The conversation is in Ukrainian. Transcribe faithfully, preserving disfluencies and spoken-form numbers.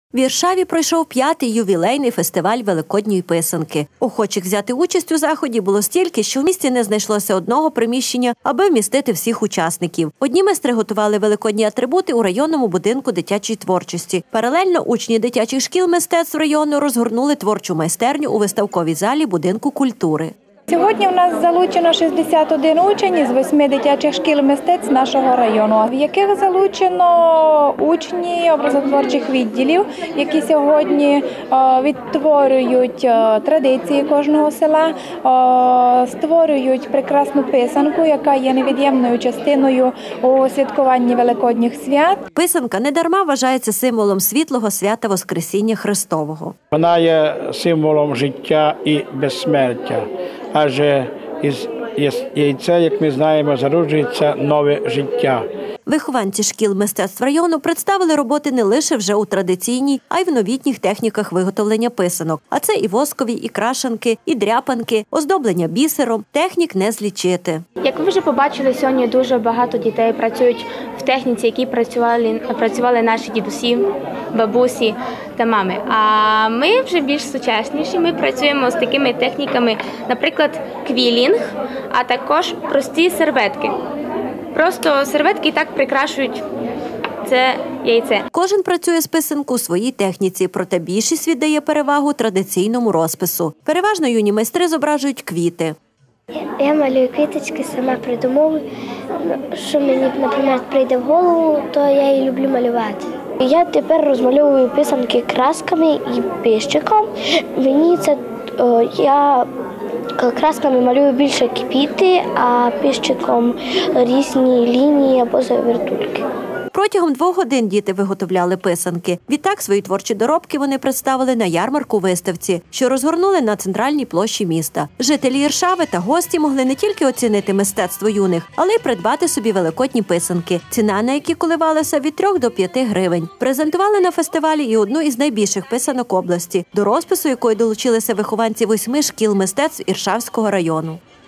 В Іршаві пройшов п'ятий ювілейний фестиваль великодньої писанки. Охочих взяти участь у заході було стільки, що в місті не знайшлося одного приміщення, аби вмістити всіх учасників. Одні майстри готували великодні атрибути у районному будинку дитячої творчості. Паралельно учні дитячих шкіл мистецтв району розгорнули творчу майстерню у виставковій залі будинку культури. Сьогодні у нас залучено шістдесят один учень із восьми дитячих шкіл мистецтв нашого району, в яких залучено учні образотворчих відділів, які сьогодні відтворюють традиції кожного села, створюють прекрасну писанку, яка є невід'ємною частиною у святкуванні Великодніх свят. Писанка недарма вважається символом світлого свята Воскресіння Христового. Вона є символом життя і безсмертя. Адже із яйця, як ми знаємо, зароджується нове життя. Вихованці шкіл мистецтв району представили роботи не лише вже у традиційній, а й в новітніх техніках виготовлення писанок. А це і воскові, і крашанки, і дряпанки, оздоблення бісером. Технік не злічити. Як ви вже побачили, сьогодні дуже багато дітей працюють в техніці, які працювали, працювали наші дідусі, бабусі та мами. А ми вже більш сучасніші, ми працюємо з такими техніками, наприклад, квілінг, а також прості серветки. Просто серветки і так прикрашують це яйце. Кожен працює з писанку у своїй техніці, проте більшість віддає перевагу традиційному розпису. Переважно юні майстри зображують квіти. Я малюю квіточки, сама придумовую. Що мені, наприклад, прийде в голову, то я і люблю малювати. Я тепер розмальовую писанки красками і пищиком. Мені це, о, я красками малюю більше квіти, а пищиком різні лінії або завертульки. Протягом двох годин діти виготовляли писанки. Відтак свої творчі доробки вони представили на ярмарку-виставці, що розгорнули на центральній площі міста. Жителі Іршави та гості могли не тільки оцінити мистецтво юних, але й придбати собі великодні писанки, ціна на які коливалася від трьох до п'яти гривень. Презентували на фестивалі і одну із найбільших писанок області, до розпису якої долучилися вихованці восьми шкіл мистецтв Іршавського району.